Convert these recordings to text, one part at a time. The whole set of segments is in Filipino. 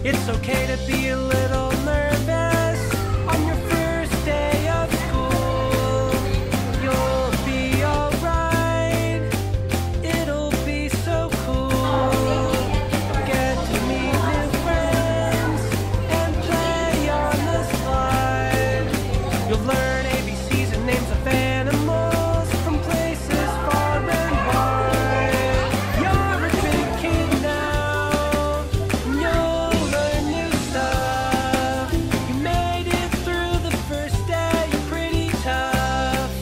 It's okay to be a little nervous on your first day of school. You'll be alright, it'll be so cool. Get to meet new friends and play on the slide. You'll learn ABCs and names of animals from places far and wide. You're a big kid now, and you'll learn new stuff. You made it through the first day, you're pretty tough.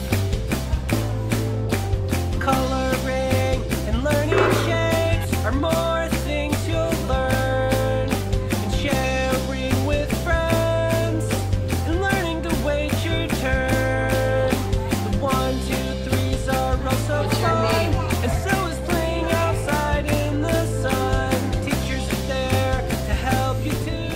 Coloring and learning shapes are more things you'll learn. And sharing with friends and learning to wait your turn. The 1, 2, 3s are also fun, and so is playing outside in the sun. Teachers are there to help you too.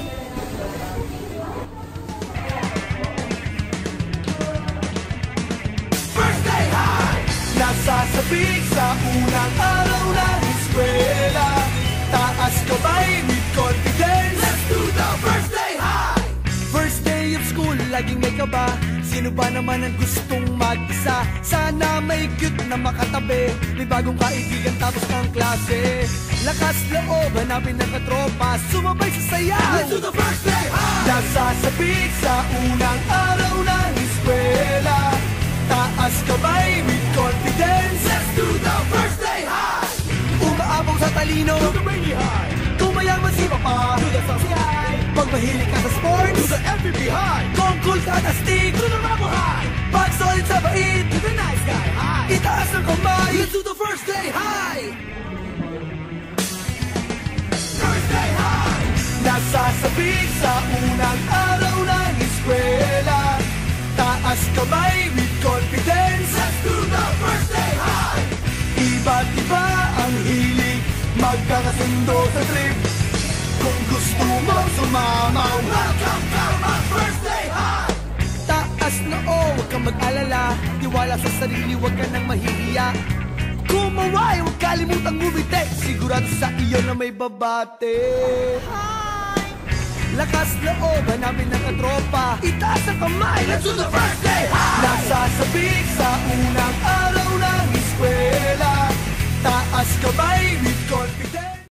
First day high! Nasasabik sa unang araw ng eskwela. Taas kamay with confidence. Let's do the first day high! First day of school, laging may kaba. Sino ba naman ang gustong mag-isa? Sana may cute na makatabi. May bagong kaibigan tapos ng klase. Lakas loob, hanapin ng katropa. Sumabay sa sayaw. Let's do the first day high! Nasasabik sa unang araw ng eskwela. Taas kamay with confidence. Let's do the first day high! Umaapaw sa talino, do the rainy high. Kung mayaman si papa, do the saucy high. Pag mahilig ka sa sports, do the MVP high. Kung cool ka na stick, do the rubber high. Pag solid sa bait, do the nice guy high. Itaas ng kamay, let's do the first day high! First day high! Nasasabik sa unang araw ng eskwela. Taas kamay with confidence. Let's do the first day high! Iba't iba ang hilig, magkakasundo sa trip. Kung gusto mo sumama, welcome to my first day high! Taas na huwag kang mag-alala. Tiwala sa sarili, huwag ka nang mahihiya. Kumaway, huwag kalimutang ngumiti. Sigurado sa iyo na may babate. Lakas loob, hanapin ng katropa. Itaas ang kamay, let's do the first day high! Nasasabik sa unang araw ng eskwela. Taas kamay with confidence.